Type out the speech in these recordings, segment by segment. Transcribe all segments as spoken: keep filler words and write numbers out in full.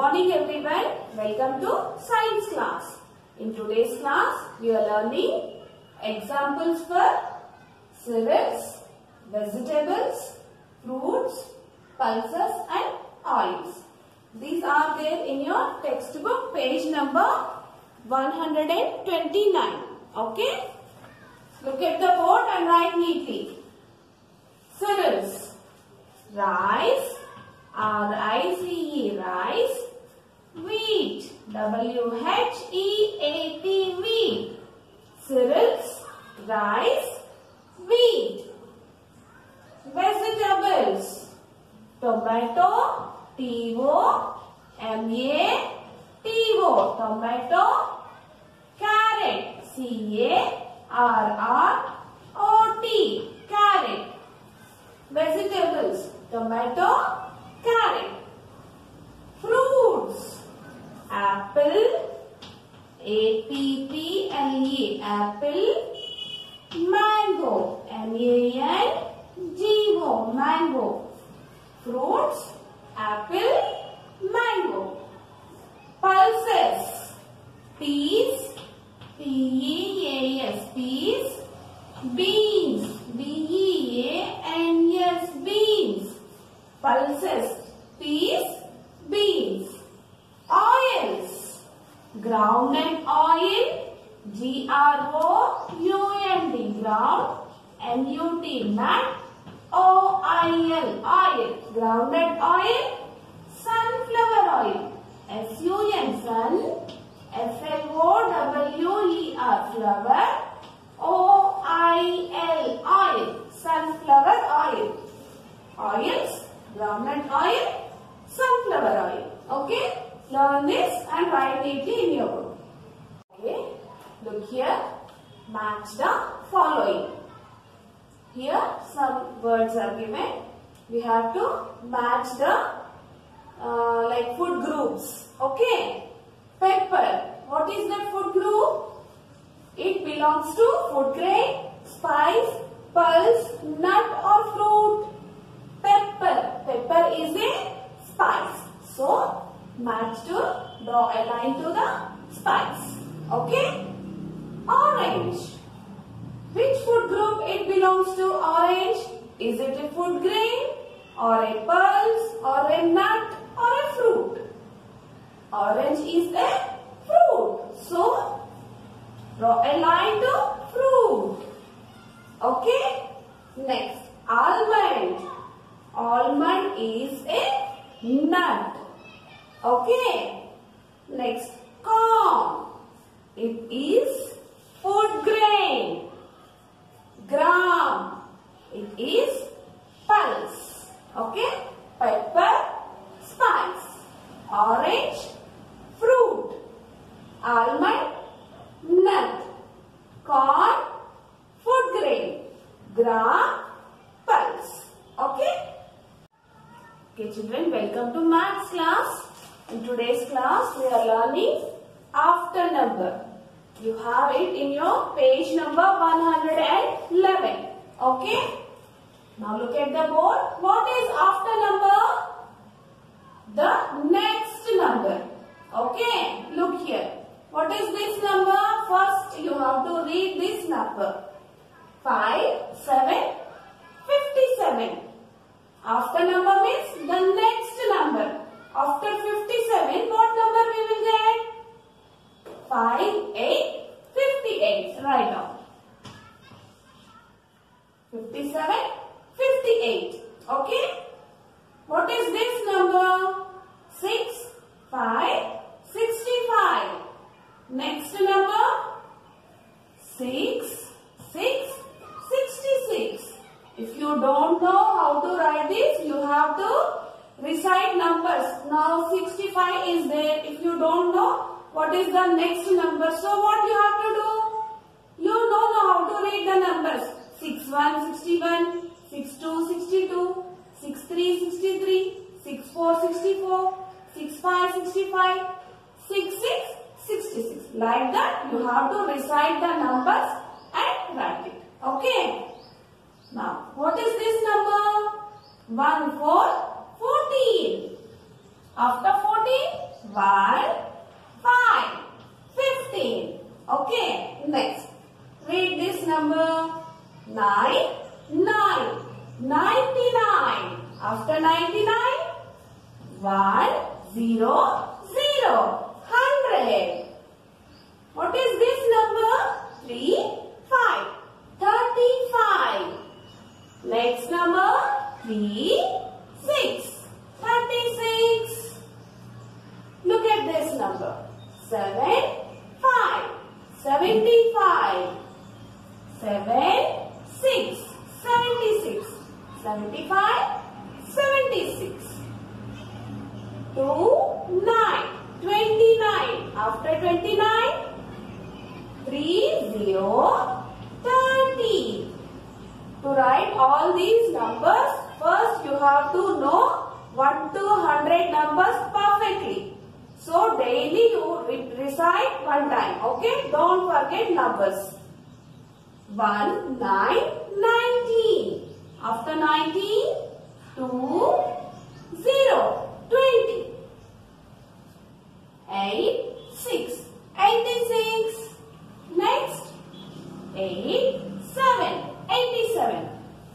morning everyone. Welcome to science class. In today's class, we are learning examples for cereals, vegetables, fruits, pulses and oils. These are there in your textbook, page number one hundred twenty-nine. Okay? Look at the board and write neatly. Cereals. Rice, R I C E, rice. Wheat, W H E A T, wheat. Cereals, rice, wheat. Vegetables, tomato, T O M A T O, tomato. Carrot, C A R R O T, carrot. Vegetables, tomato, carrot. Fruits, apple, A P P L E, apple. Mango, M A N G O, mango. Fruits, apple, mango. Pulses, peas, P E A S, peas. Beans, B E A N S, beans. Pulses, peas, beans. Oils, groundnut oil, G R O U N D, ground, N U T, nut, O I L, oil, groundnut oil. Sunflower oil, S U N, sun, F L O W E R, flower, O I L, oil, sunflower oil. Oils, groundnut oil, sunflower oil. Okay? Learn this and write neatly in your book. Okay? Look here. Match the following. Here some words are given. We have to match the uh, like food groups. Okay? Pepper. What is that food group? It belongs to food grain, spice, pulse, nut or fruit. Pepper. Pepper is a spice. So, match to, draw a line to the spice. Okay? Orange. Which food group it belongs to? Orange. Is it a food grain or a pulse or a nut or a fruit? Orange is a fruit. So, draw a line to fruit. Okay? Next, almond. Almond is a nut. Okay? Next, corn. It is food grain. Gram. It is pulse. Okay? Pepper, spice. Orange, fruit. Almond, nut. Corn, food grain. Gram, pulse. Okay? Okay children, welcome to maths class. In today's class, we are learning after number. You have it in your page number one hundred eleven. Okay? Now look at the board. What is after number? The next number. Okay? Look here. What is this number? First, you have to read this number. five, seven, fifty-seven. After number means the next number. After fifty-seven, what number we will get? five, eight, fifty-eight. Write down. fifty-seven, fifty-eight. Okay? What is this number? six, five, sixty-five. Next number? six, six, sixty-six. If you don't know how to write this, you have to recite numbers. Now sixty-five is there. If you don't know what is the next number, so what you have to do? You don't know how to read the numbers. six one, sixty-one, six two, sixty-two, six three, sixty-three, six four, sixty-four, six five, sixty-five, six six, sixty-six. Like that, you have to recite the numbers and write it. Okay? Now, what is this number? one, four, fourteen. After fourteen, one, five, fifteen. Okay, next. Read this number. Nine, nine, ninety-nine. After ninety-nine, one, zero, zero, hundred. What is this number? Three, five, thirty-five. Next number, three, six, thirty-six. Look at this number. Seven, five, seventy-five. Seven, six, seventy-six. Seventy-five, seventy-six. Two, nine, twenty-nine. After twenty-nine, three, zero, thirty. To write all these numbers, first you have to know one to one hundred numbers perfectly. So daily you re recite one time. Okay? Don't forget numbers. one, nine, nineteen. After nineteen, two, zero, twenty. eight, six, eighty-six. Next, eight, seven, eighty-seven.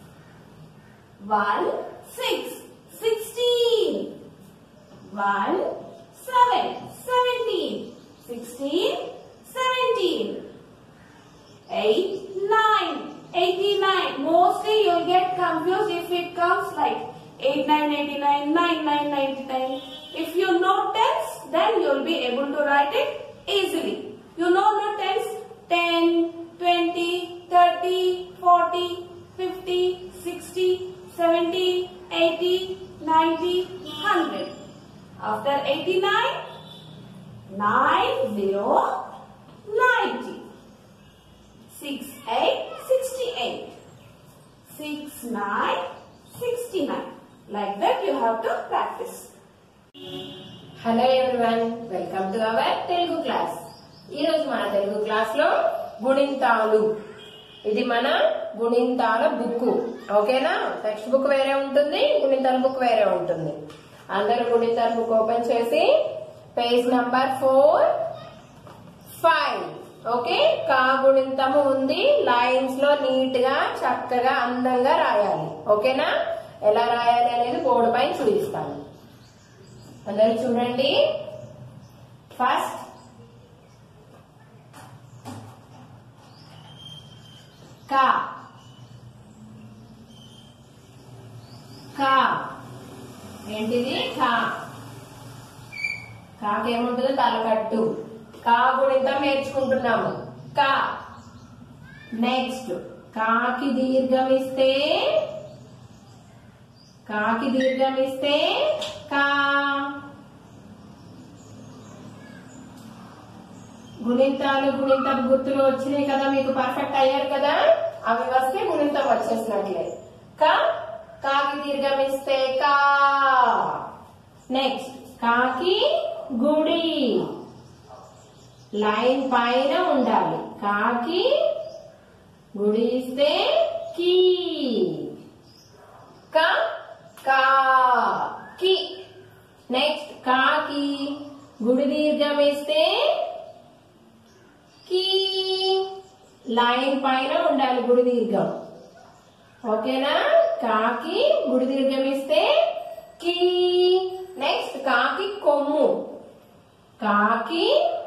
one, six, sixteen. one, seven, seventeen. sixteen, seventeen. eight, nine, eighty-nine. Mostly you will get confused if it comes like eight, nine, eighty-nine, nine, nine, ninety-nine. If you know tens, then you will be able to write it easily. You know no tens, ten, twenty, thirty, forty, fifty, sixty, seventy, eighty, ninety, one hundred. After eighty-nine, nine, zero, ninety. six, eight, sixty-eight. six, nine, sixty-nine. Like that you have to practice. Hello everyone, welcome to our Telugu class. ఈ రోజు మన Telugu class లో గుణింతాలు. ఇది మన గుణింతాల book. ఓకేనా? Text book వేరే ఉంటుంది, గుణింతాల బుక్ వేరే ఉంటుంది. అందరూ గుణింతాల బుక్ ఓపెన్ చేసి page number four five. Okay, కా గుణింతము ఉంది. లైన్స్ లో నీట్ గా చక్కగా అందంగా రాయాలి. ఓకేనా? ఎలా రాయాలి అనేది బోర్డు పైన చూపిస్తాను. అందరూ చూడండి. ఫస్ట్ కా కా ఏంటిది? కా. కాకేముంటుంది? తలకట్టు. కా గుణింతం నేర్చుకుంటున్నాము. కా. నెక్స్ట్ కాకి దీర్ఘం ఇస్తే కాకి దీర్ఘం ఇస్తే కా. గుణింతాలు గుణింతం గుర్తులు వచ్చినాయి కదా, మీకు పర్ఫెక్ట్ అయ్యారు కదా. అవి వస్తే గుణింతం వచ్చేసినట్లే. కా కాకి దీర్ఘం ఇస్తే కా. నెక్స్ట్ కాకి గుడి. లైన్ పైన ఉండాలి. కాకి గుడి ఇస్తే కీ. కా కా కి. నెక్స్ట్ కాకి గుడి దీర్ఘం ఇస్తే కీ. లైన్ పైన ఉండాలి గుడి దీర్ఘం. ఓకేనా? కాకి గుడి దీర్ఘం ఇస్తే కీ. నెక్స్ట్ కాకి కొమ్ము. కాకి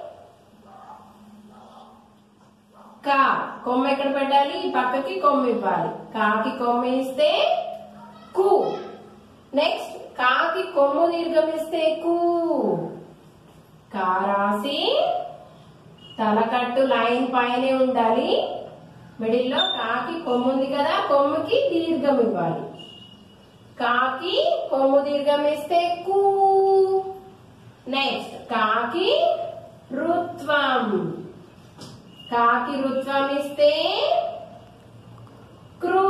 కా. కొమ్ము ఎక్కడ పెట్టాలి? ఈ పక్కకి కొమ్ము ఇవ్వాలి. కాకి కొమ్ము ఇస్తే కు. నెక్స్ట్ కాకి కొమ్ము దీర్ఘం ఇస్తే కు. కా రాసి తలకట్టు లైన్ పైనే ఉండాలి. మిడిల్లో కాకి కొమ్ము ఉంది కదా, కొమ్ముకి దీర్ఘం ఇవ్వాలి. కాకి కొమ్ము దీర్ఘం ఇస్తే కు. నెక్స్ట్ కాకి రుత్వం. కాకి రుత్వం ఇస్తే క్రూ.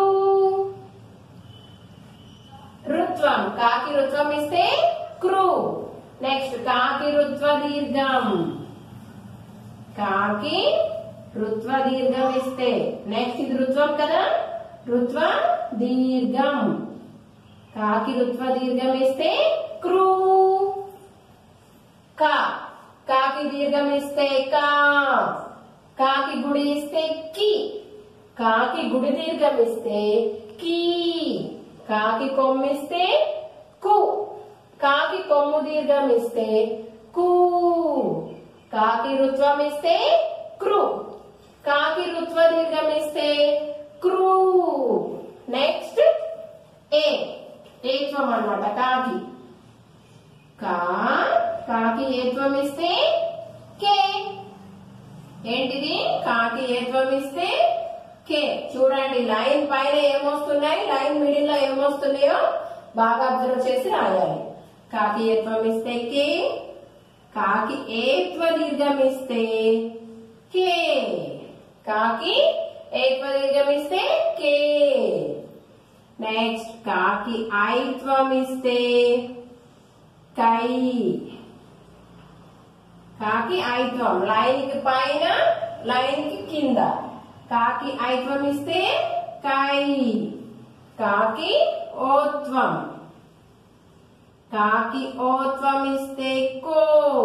రుత్వం. కాకి రుత్వం ఇస్తే క్రూ. నెక్స్ట్ కాకి రుత్వ దీర్ఘం. కాకి రుత్వ దీర్ఘం ఇస్తే నెక్స్ట్ ఇది రుత్వం కదా, రుత్వ దీర్ఘం. కాకి రుత్వ దీర్ఘం ఇస్తే క్రూ. కా కాకి దీర్ఘం ఇస్తే కా కాకి గుడి ఇస్తే కి కాకి గుడి దీర్ఘం ఇస్తే కీ కాకి కొమ్మిస్తే కు కాకి కొమ్ము దీర్ఘం ఇస్తే కూ కాకి రుత్వం ఇస్తే క్రు కాకి రుత్వ దీర్ఘం ఇస్తే క్రూ నెక్స్ట్ ఏ ఏత్వం అన్నమాట కాకి కా కాకి ఏత్వం ఇస్తే కే ఏంటిది కాకి ఏత్వం ఇస్తే కే చూడండి లైన్ పైన ఏమొస్తున్నాయి లైన్ మిడిల్ లో ఏమొస్తున్నాయో బాగా అబ్జర్వ్ చేసి రాయాలి కాకి ఏత్వం ఇస్తే కే కాకి ఏత్వ దీర్ఘం ఇస్తే కే కాకి ఏత్వ దీర్ఘం ఇస్తే కే నెక్స్ట్ కాకి ఐత్వం ఇస్తే కై కాకి ఐత్వం లైన్ కి పైన లైన్ కి కింద కాకి ఐత్వం ఇస్తే కై కాకి ఓత్వం కాకి ఓత్వం ఇస్తే కో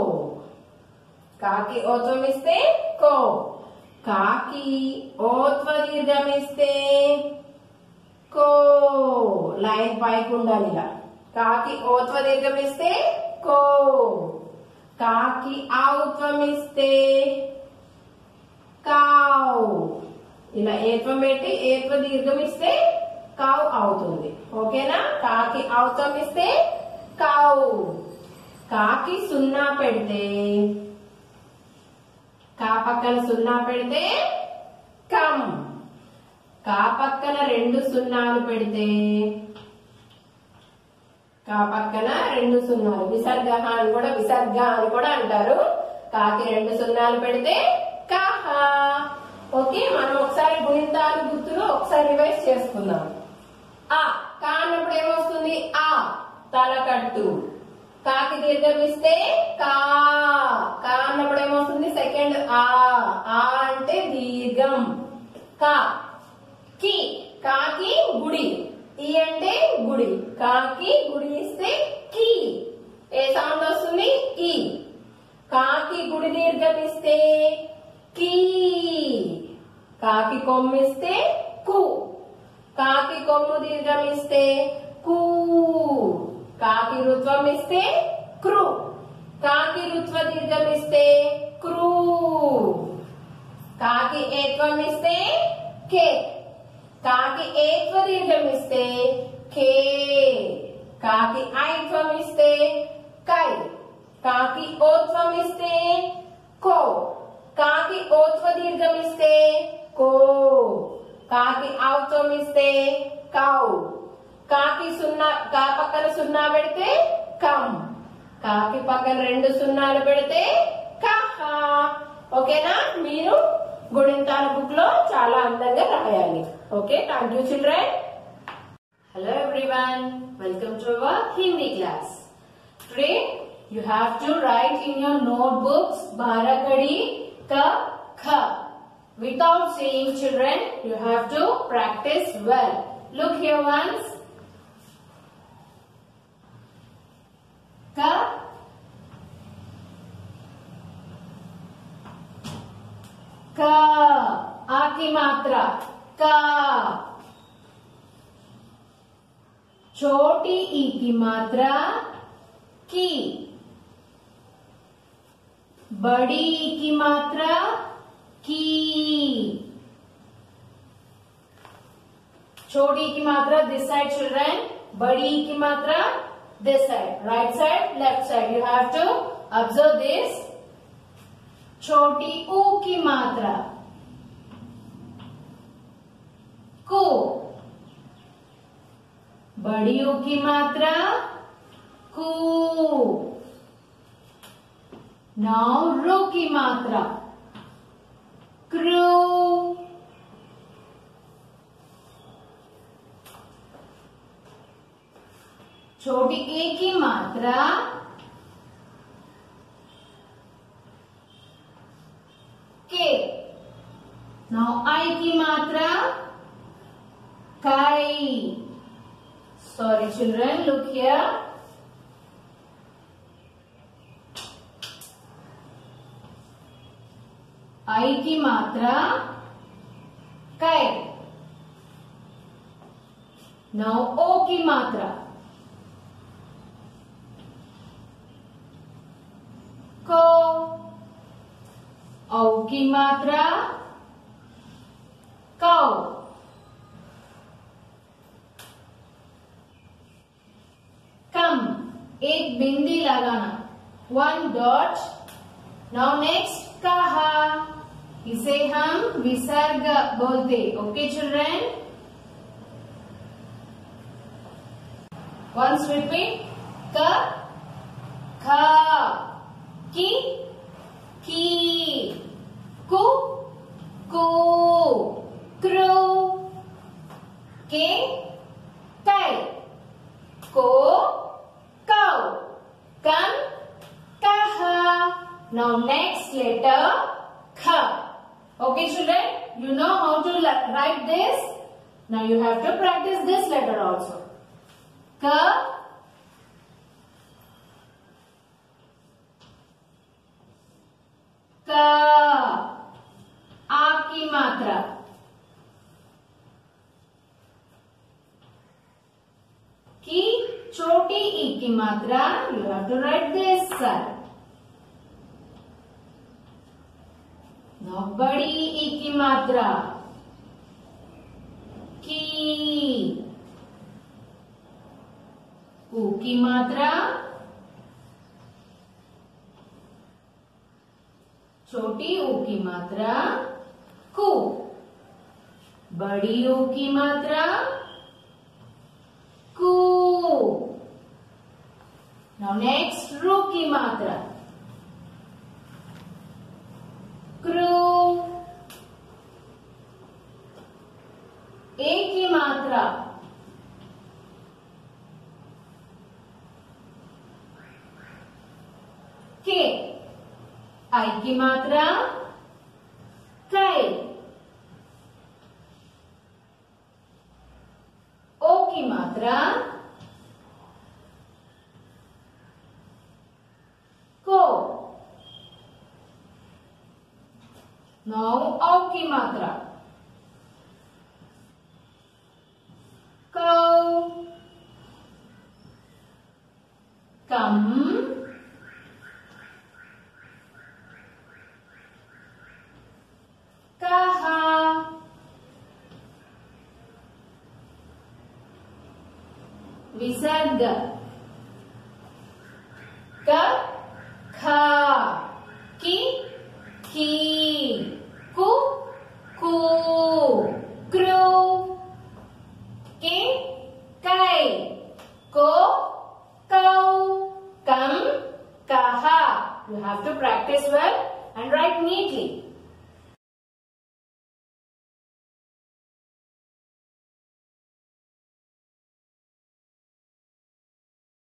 కాకి ఓత్వం ఇస్తే కో కాకి ఓత్వ దీర్ఘం ఇస్తే కో లైన్ పైకి ఉండాలి ఇలా కాకి ఓత్వ దీర్ఘం ఇస్తే కో కాకి ఔత్వం ఇస్తే కావ్ ఇలా ఏత్వం పెట్టి ఏత్వ దీర్ఘం ఇస్తే కావ్ అవుతుంది ఓకేనా కాకి ఔత్వం ఇస్తే కావ్ కాకి సున్నా పెడితే కా పక్కన సున్నా పెడితే కమ్ కా పక్కన రెండు సున్నాలు పెడితే కా పక్కన రెండు సున్నాలు విసర్గ అని కూడా విసర్గ అని కూడా అంటారు కాకి రెండు సున్నాలు పెడితే కహ ఓకే మనం ఒకసారి గుణింతాలు గుర్తులు ఒకసారి రివైజ్ చేసుకుందాం ఆ కా అన్నప్పుడు ఏమొస్తుంది ఆ తలకట్టు కాకి దీర్ఘం ఇస్తే కా కా అన్నప్పుడు ఏమొస్తుంది సెకండ్ ఆ ఆ అంటే దీర్ఘం కా కి కాకి గుడి ఈ అంటే గుడి కాకి గుడి ఇస్తే కి ఏ సౌండ్ వస్తుంది ఈ కాకి గుడి దీర్ఘం ఇస్తే కీ కాకి కొమ్మిస్తే కు కాకి కొమ్ము దీర్ఘం ఇస్తే కూ కాకి రుత్వం ఇస్తే క్రు కాకి రుత్వ దీర్ఘం ఇస్తే క్రూ కాకి ఏత్వం ఇస్తే కే కాకి ఏత్వ దీర్ఘం ఇస్తే కే కాకి ఐత్వం ఇస్తే కై కాకి ఓత్వం ఇస్తే కో కాకి ఓత్వ దీర్ఘం ఇస్తే కో కాకి ఔత్వం ఇస్తే కౌ కాకి సున్నా కా పక్కన సున్నా పెడితే కమ్ కాకి పక్కన రెండు సున్నాలు పెడితే కహ ఓకేనా మీరు గుణింతాల బుక్ లో చాలా అందంగా రాయాలి okay thank you children hello everyone welcome to our Hindi class today you have to write in your notebooks barakadi ka kha without saying children you have to practice well look here once ka ka a की मात्रा का छोटी ई की मात्रा की बड़ी ई की मात्रा की छोटी की मात्रा दिस साइड चिल्ड्रन बड़ी की मात्रा this side right side left side you have to observe this छोटी ऊ की मात्रा को बड़ी ऊ की मात्रा कू नाउ रू की मात्रा क्रू छोटी ए की मात्रा के नाउ आई की मात्रा काई sorry children look here की मात्रा कै. Now ओ की मात्रा को. औ की मात्रा कौ. कम, एक बिंदी लगाना, वन डॉट. नाउ नेक्स्ट कहा, इसे हम विसर्ग बोलते. Okay children, once repeat. क ख की की कु कु क्रू के कै को कौ कम कह. Now next letter kha. Okay children, you know how to write this. Now you have to practice this letter also. Ka का. आ की मात्रा की. छोटी ई की मात्रा, you have to write this side. Now बड़ी ई की मात्रा की. ऊ की मात्रा छोटी ऊ की मात्रा कु. बड़ी ऊ की मात्रा कु. नाउ नेक्स्ट रू की मात्रा क्रू. ए की मात्रा के. आई की मात्रा कै. ओ की मात्रा को. नाउ औ की मात्रा कौ. कम कहा. विसर्ग क खा की की कु कु क्रू के कै को कौ कम कहा. You have to practice well and write neatly.